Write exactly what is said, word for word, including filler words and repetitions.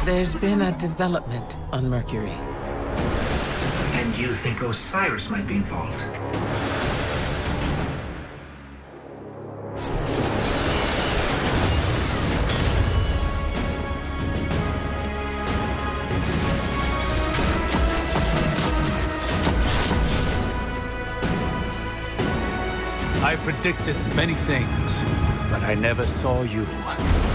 There's been a development on Mercury. And you think Osiris might be involved? I predicted many things, but I never saw you.